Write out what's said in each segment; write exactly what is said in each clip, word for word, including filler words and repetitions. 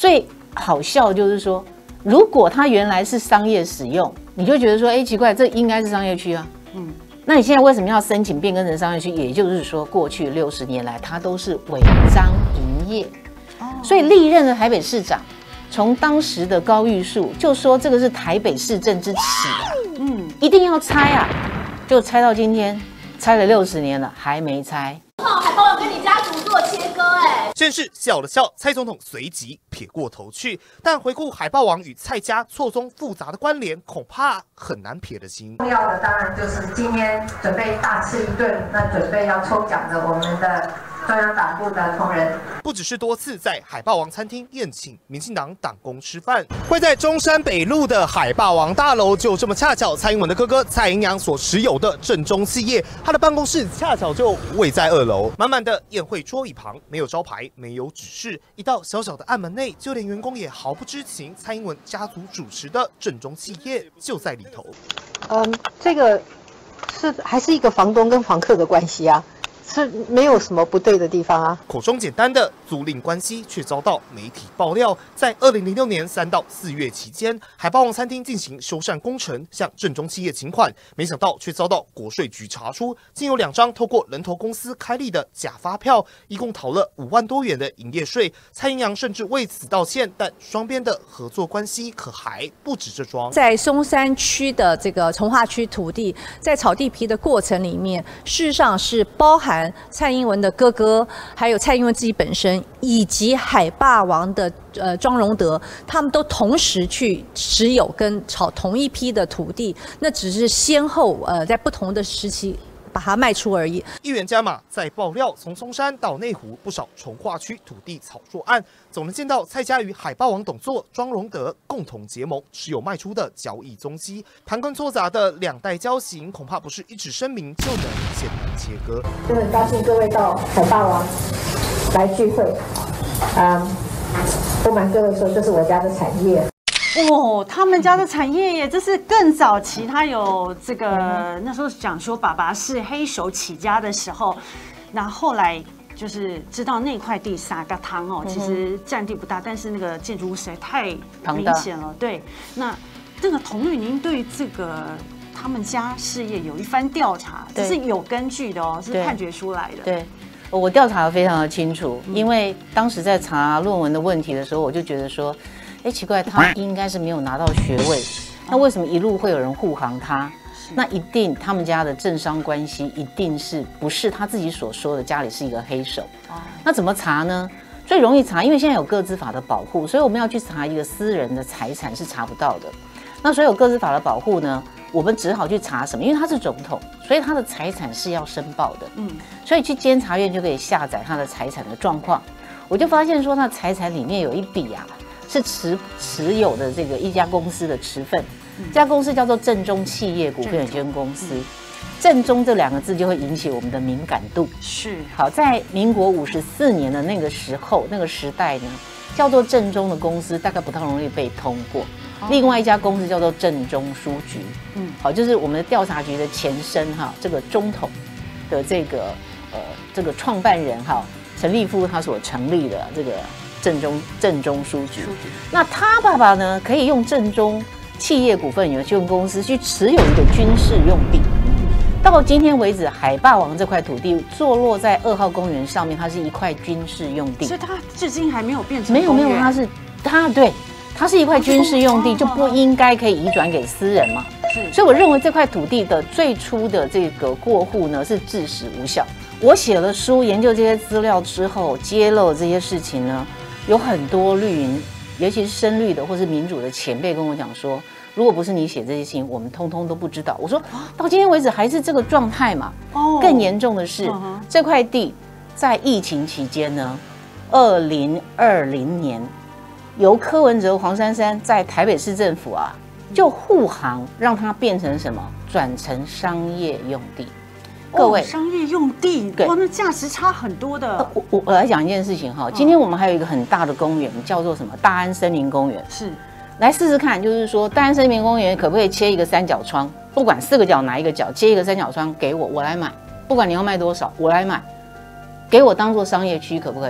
最好笑就是说，如果它原来是商业使用，你就觉得说，哎，奇怪，这应该是商业区啊。嗯，那你现在为什么要申请变更成商业区？也就是说，过去六十年来，它都是违章营业。哦，所以历任的台北市长，从当时的高玉树就说这个是台北市政之耻啊，嗯，一定要拆啊，就拆到今天，拆了六十年了，还没拆。 海豹王跟你家族做切割，哎， 先是笑了笑，蔡总统随即撇过头去，但回顾海豹王与蔡家错综复杂的关联，恐怕很难撇得清。 重要的当然就是今天准备大吃一顿，那准备要抽奖的我们的中央党部的同仁， 不只是多次在海霸王餐厅宴请民进党党工吃饭，会在中山北路的海霸王大楼，就这么恰巧蔡英文的哥哥蔡英阳所持有的正中企业，他的办公室恰巧就位在二楼。满满的宴会桌椅旁，没有招牌，没有指示，一道小小的暗门内，就连员工也毫不知情，蔡英文家族主持的正中企业就在里头。 嗯，这个是还是一个房东跟房客的关系啊。是没有什么不对的地方啊。 口中简单的租赁关系，却遭到媒体爆料，在二零零六年三到四月期间，海霸王餐厅进行修缮工程，向正中企业请款，没想到却遭到国税局查出，竟有两张透过人头公司开立的假发票，一共逃了五万多元的营业税。蔡英阳甚至为此道歉，但双边的合作关系可还不止这桩。 在松山区的这个从化区土地，在炒地皮的过程里面，事实上是包含蔡英文的哥哥，还有蔡英文自己本身，以及海霸王的呃庄荣德，他们都同时去持有跟炒同一批的土地，那只是先后呃在不同的时期把它卖出而已。 议员加码在爆料，从松山到内湖不少从化区土地炒作案，总能见到蔡家与海霸王董座庄荣德共同结盟，持有卖出的交易踪迹。盘根错杂的两代交情，恐怕不是一纸声明就能简单切割。 就很高兴各位到海霸王来聚会，嗯，不瞒各位说，这是我家的产业。 哦，他们家的产业耶，这是更早期，他有这个、嗯、那时候讲说爸爸是黑手起家的时候，那后来就是知道那块地撒个汤哦，其实占地不大，但是那个建筑物实在太明显了。对，那这个童律，您对这个他们家事业有一番调查，这是有根据的哦，是判决出来的。 对。我调查的非常的清楚，因为当时在查论文的问题的时候，我就觉得说，哎，奇怪，他应该是没有拿到学位，那为什么一路会有人护航他？那一定他们家的政商关系一定是不是他自己所说的家里是一个黑手？那怎么查呢？最容易查，因为现在有个资法的保护，所以我们要去查一个私人的财产是查不到的。那所以有个资法的保护呢，我们只好去查什么？因为他是总统，所以他的财产是要申报的。嗯，所以去监察院就可以下载他的财产的状况。我就发现说，他的财产里面有一笔啊，是持持有的这个一家公司的持份，嗯、这家公司叫做正中企业股份有限公司。嗯、正中这两个字就会引起我们的敏感度。是好，在民国五十四年的那个时候，那个时代呢，叫做正中的公司大概不太容易被通过。另外一家公司叫做正中书局，嗯，好，就是我们的调查局的前身哈，这个中统的这个呃这个创办人哈陈立夫他所成立的这个正中正中书局，那他爸爸呢可以用正中企业股份有限公司去持有一个军事用地，到今天为止，海霸王这块土地坐落在二号公园上面，它是一块军事用地， 所以它至今还没有变成没有没有，它是它对。它是一块军事用地，就不应该可以移转给私人嘛？是，所以我认为这块土地的最初的这个过户呢是致死无效。我写了书，研究这些资料之后，揭露这些事情呢，有很多绿营，尤其是深绿的或是民主的前辈跟我讲说，如果不是你写这些事情，我们通通都不知道。我说到今天为止还是这个状态嘛。哦，更严重的是，这块地在疫情期间呢，二零二零年。由柯文哲、黄珊珊在台北市政府啊，就护航，让它变成什么？转成商业用地。各位， 哦、商业用地，哇，那价值差很多的。呃、 我我我来讲一件事情哈，今天我们还有一个很大的公园，叫做什么？大安森林公园。是，来试试看，就是说大安森林公园可不可以切一个三角窗？不管四个角哪一个角，切一个三角窗给我，我来买。不管你要卖多少，我来买。给我当做商业区可不可以？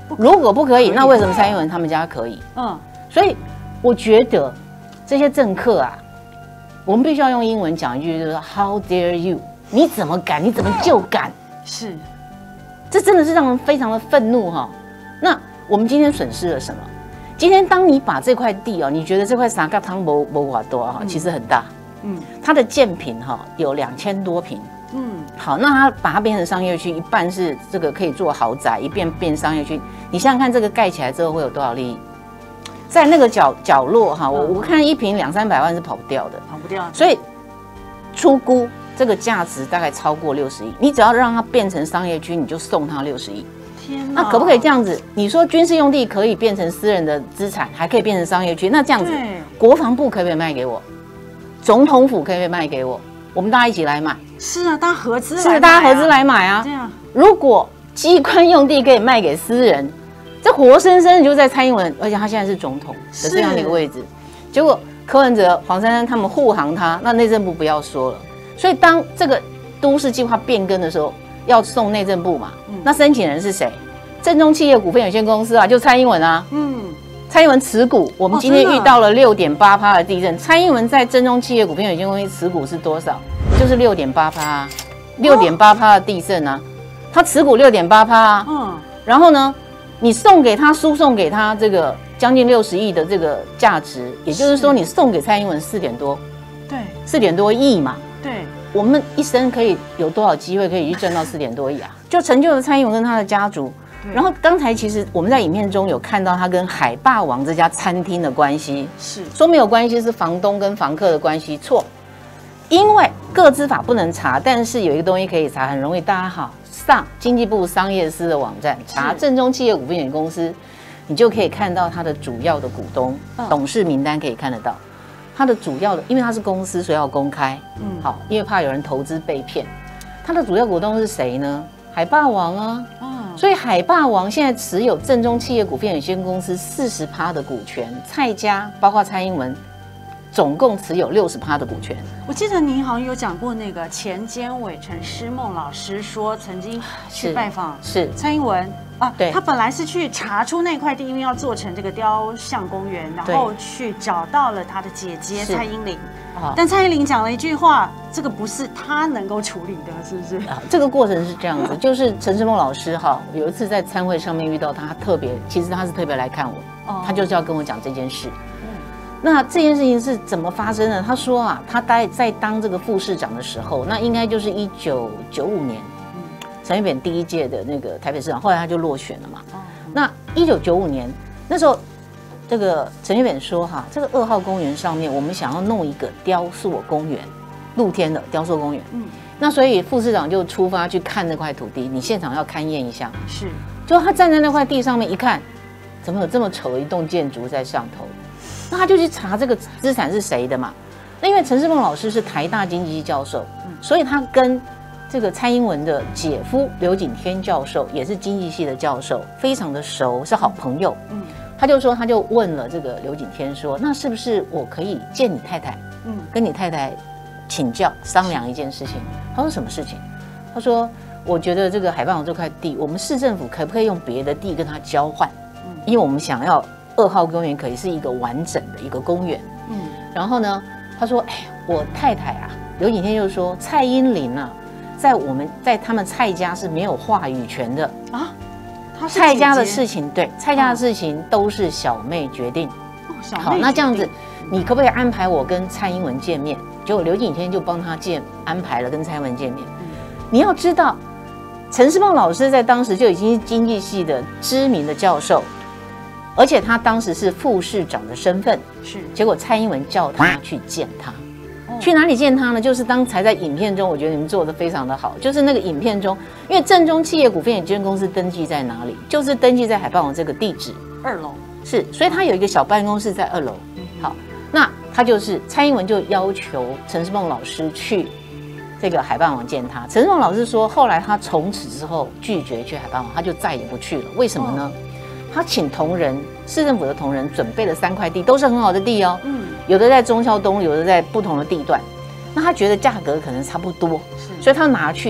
如果不可以，那为什么蔡英文他们家可以？ 嗯， 所以我觉得这些政客啊，我们必须要用英文讲一句，就是 How dare you？ 你怎么敢？你怎么就敢？ 是， 这真的是让人非常的愤怒哈。那我们今天损失了什么？今天当你把这块地哦，你觉得这块沙嘎汤某某瓦多哈，其实很大，嗯，它的建坪哈有两千多坪。嗯，好，那它把它变成商业区，一半是这个可以做豪宅，一边变商业区。你想想看，这个盖起来之后会有多少利益？在那个角角落哈，我我看一坪两三百万是跑不掉的， 跑不掉。 所以初估这个价值大概超过六十亿，你只要让它变成商业区，你就送它六十亿。 天哪， 那可不可以这样子？你说军事用地可以变成私人的资产，还可以变成商业区，那这样子，国防部可不可以卖给我？总统府可不可以卖给我？我们大家一起来买。 是啊，大家合资来买、 啊，是大家合资来买啊。 这样， 如果机关用地可以卖给私人，这活生生的就在蔡英文，而且他现在是总统的这样的一个位置。结果柯文哲、黄珊珊他们护航他，那内政部不要说了。所以当这个都市计划变更的时候，要送内政部嘛，嗯、那申请人是谁？正中企业股份有限公司啊，就蔡英文啊。嗯。蔡英文持股，我们今天遇到了六点八趴的地震。蔡英文在正中企业股份有限公司持股是多少？就是六点八趴，六点八趴的地震啊，他持股六点八趴啊。嗯，然后呢，你送给他输送给他这个将近六十亿的这个价值，也就是说你送给蔡英文四点多， 对， 四点多亿嘛。 对， 我们一生可以有多少机会可以去赚到四点多亿啊？就成就了蔡英文跟他的家族。然后刚才其实我们在影片中有看到他跟海霸王这家餐厅的关系，是说没有关系，是房东跟房客的关系，错。因为个资法不能查，但是有一个东西可以查，很容易，大家好上经济部商业司的网站查正中企业股份有限公司，你就可以看到它的主要的股东、嗯、董事名单可以看得到。它的主要的，因为它是公司，所以要公开。嗯，好，因为怕有人投资被骗。它的主要股东是谁呢？海霸王啊。嗯。所以海霸王现在持有正中企业股份有限公司四十趴的股权，蔡家包括蔡英文，总共持有六十趴的股权。 我记得您好像有讲过，那个前监委陈诗梦老师说，曾经去拜访是蔡英文啊， 对， 他本来是去查出那块地，因为要做成这个雕像公园，然后去找到了他的姐姐蔡英玲。但蔡英玲讲了一句话，这个不是他能够处理的，是不是？啊， 这个过程是这样子，就是陈诗梦老师哈，有一次在参会上面遇到他，他特别，其实他是特别来看我，哦、他就是要跟我讲这件事。嗯、那这件事情是怎么发生的？他说啊，他待在当这个副市长的时候，那应该就是一九九五年，嗯、陈水扁第一届的那个台北市长，后来他就落选了嘛。哦、那一九九五年那时候。这个陈水扁说哈，这个二号公园上面我们想要弄一个雕塑公园，露天的雕塑公园。嗯，那所以副市长就出发去看那块土地，你现场要勘验一下。是，就他站在那块地上面一看，怎么有这么丑的一栋建筑在上头？那他就去查这个资产是谁的嘛。那因为陈诗梦老师是台大经济系教授，所以他跟这个蔡英文的姐夫刘景天教授也是经济系的教授，非常的熟，是好朋友。嗯。他就说，他就问了这个刘景天说，那是不是我可以见你太太，嗯，跟你太太请教商量一件事情？他说什么事情？他说，我觉得这个海霸王这块地，我们市政府可不可以用别的地跟他交换？嗯，因为我们想要二号公园可以是一个完整的一个公园。嗯，然后呢，他说，哎，我太太啊，刘景天就说，蔡英玲啊，在我们在他们蔡家是没有话语权的啊。蔡家的事情，对蔡家的事情都是小妹决定。 哦， 好，那这样子，你可不可以安排我跟蔡英文见面？结果刘景天就帮他见安排了跟蔡英文见面。嗯、你要知道，陈诗梦老师在当时就已经是经济系的知名的教授，而且他当时是副市长的身份。是，结果蔡英文叫他去见他。去哪里见他呢？就是刚才在影片中，我觉得你们做的非常的好。就是那个影片中，因为正中企业股份有限公司登记在哪里？就是登记在海霸王这个地址二楼， 是，所以他有一个小办公室在二楼。好，那他就是蔡英文就要求陈诗梦老师去这个海霸王见他。陈诗梦老师说，后来他从此之后拒绝去海霸王，他就再也不去了。为什么呢？他请同仁，市政府的同仁准备了三块地，都是很好的地哦。嗯，有的在忠孝东，有的在不同的地段。那他觉得价格可能差不多，所以他拿去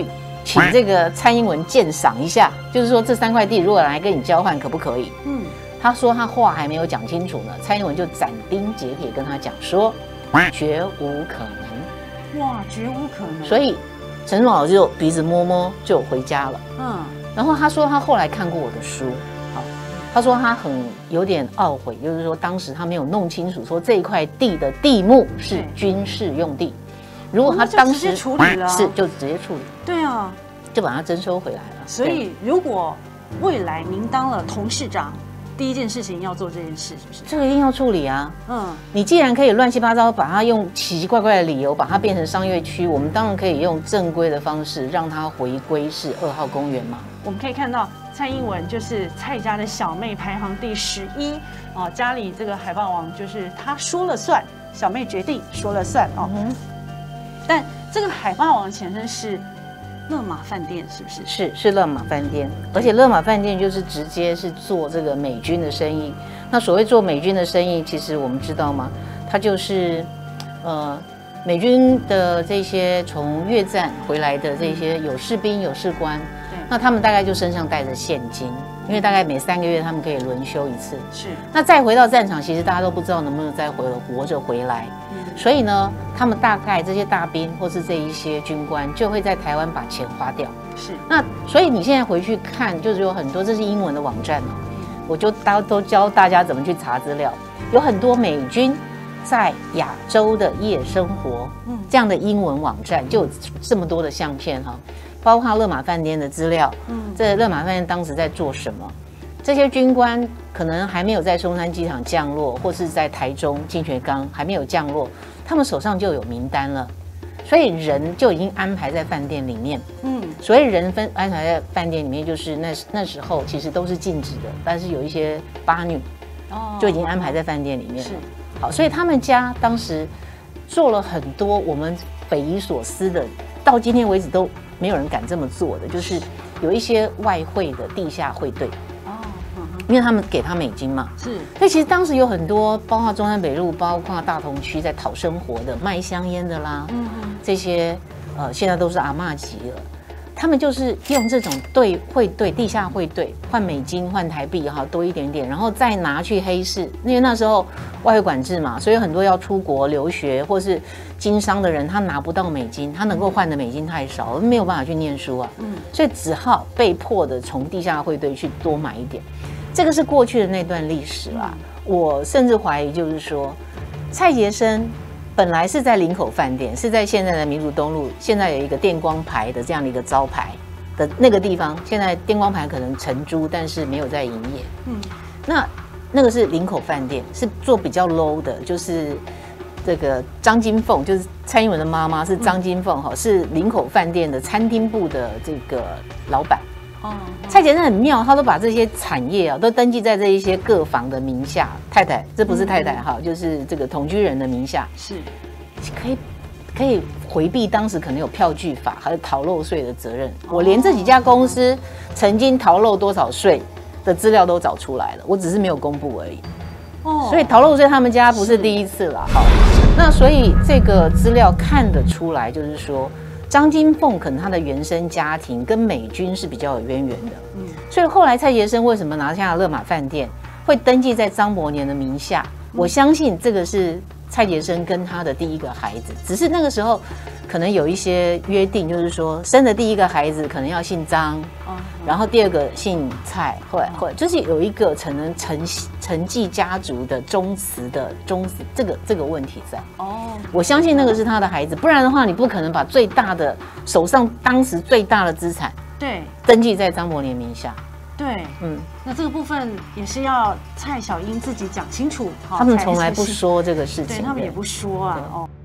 请这个蔡英文鉴赏一下，就是说这三块地如果来跟你交换，可不可以？嗯，他说他话还没有讲清楚呢，蔡英文就斩钉截铁跟他讲说，绝无可能。 哇，绝无可能。 所以陈总老师就鼻子摸摸就回家了。嗯，然后他说他后来看过我的书，好，他说他很有点懊悔，就是说当时他没有弄清楚，说这一块地的地目是军事用地。如果他当时处理了， 是就直接处理， 对啊， 就把它征收回来了。 所以如果未来您当了董事长，第一件事情要做这件事，是不是？ 这个一定要处理啊。 嗯， 你既然可以乱七八糟把它用奇奇怪怪的理由把它变成商业区，我们当然可以用正规的方式让它回归是二号公园嘛。 我们可以看到蔡英文就是蔡家的小妹排行第十一哦，家里这个海霸王就是他说了算，小妹决定说了算哦。嗯，但这个海霸王前身是乐马饭店，是不是？ 是是乐马饭店，而且乐马饭店就是直接是做这个美军的生意。那所谓做美军的生意，其实我们知道吗？它就是呃美军的这些从越战回来的这些有士兵有士官，那他们大概就身上带着现金，因为大概每三个月他们可以轮休一次。 是。 那再回到战场，其实大家都不知道能不能再回活着回来。所以呢，他们大概这些大兵或是这一些军官就会在台湾把钱花掉。 是。 那所以你现在回去看，就是有很多，这是英文的网站哦，我就大都教大家怎么去查资料。有很多美军在亚洲的夜生活，嗯，这样的英文网站就有这么多的相片哈，包括乐马饭店的资料。嗯，这乐马饭店当时在做什么？这些军官可能还没有在松山机场降落，或是在台中金泉岗还没有降落，他们手上就有名单了，所以人就已经安排在饭店里面。嗯，所以人分安排在饭店里面，就是那那时候其实都是禁止的，但是有一些八女就已经安排在饭店里面了。是，好，所以他们家当时做了很多我们匪夷所思的，到今天为止都没有人敢这么做的，就是有一些外汇的地下汇兑。因为他们给他美金嘛，是，所以其实当时有很多，包括中山北路，包括大同区在讨生活的，卖香烟的啦，嗯嗯，这些呃现在都是阿嬷级了，他们就是用这种兑汇兑地下汇兑换美金换台币哈多一点点，然后再拿去黑市，因为那时候外汇管制嘛，所以很多要出国留学或是经商的人，他拿不到美金，他能够换的美金太少，没有办法去念书啊，嗯，所以只好被迫的从地下汇兑去多买一点。这个是过去的那段历史啦，我甚至怀疑，就是说，蔡杰生本来是在林口饭店，是在现在的民族东路，现在有一个电光牌的这样的一个招牌的那个地方，现在电光牌可能承租，但是没有在营业。嗯，那那个是林口饭店，是做比较 low 的，就是这个张金凤，就是蔡英文的妈妈是张金凤哈，是林口饭店的餐厅部的这个老板。哦，蔡杰生很妙，他都把这些产业啊都登记在这一些各房的名下。太太，这不是太太哈，就是这个同居人的名下，是可以可以回避当时可能有票据法还有逃漏税的责任。我连这几家公司曾经逃漏多少税的资料都找出来了，我只是没有公布而已。哦，所以逃漏税他们家不是第一次了哈。那所以这个资料看得出来，就是说。张金凤可能他的原生家庭跟美军是比较有渊源的，嗯，所以后来蔡杰生为什么拿下了乐马饭店，会登记在张伯年的名下？我相信这个是蔡杰生跟他的第一个孩子，只是那个时候可能有一些约定，就是说生的第一个孩子可能要姓张，哦，然后第二个姓蔡，会会就是有一个可能承承继家族的宗祠的宗祠这个这个问题在。哦，我相信那个是他的孩子，不然的话你不可能把最大的手上当时最大的资产对登记在张伯年名下。 对，嗯，那这个部分也是要蔡小英自己讲清楚， 他们从来不说这个事情， 对他们也不说啊，哦。